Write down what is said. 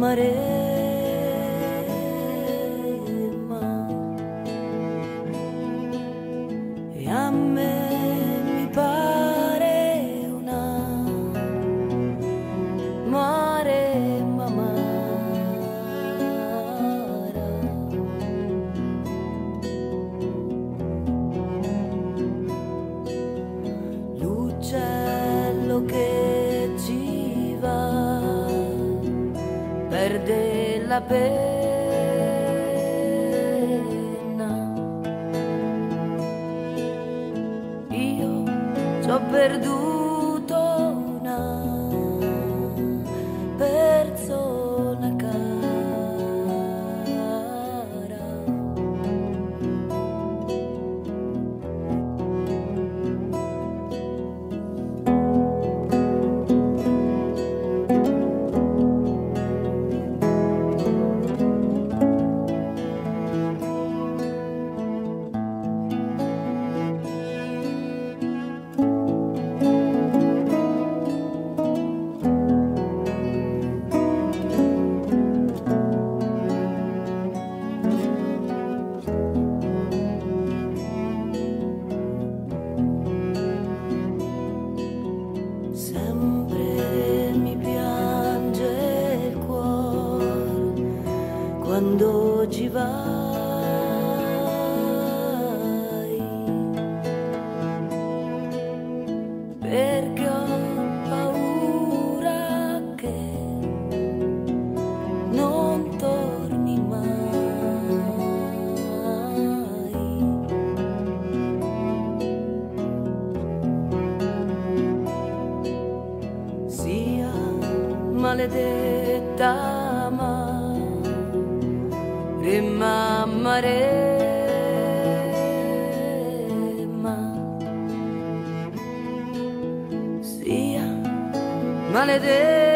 Maremma, e a me mi pare una Maremma amara. L'uccello che ci va perde la penna, io ci ho perduto una persona cara. Sempre mi piange il cuore quando ci vai, perché ho paura che non torni mai. Sia maledetta Maremma, sia maledetta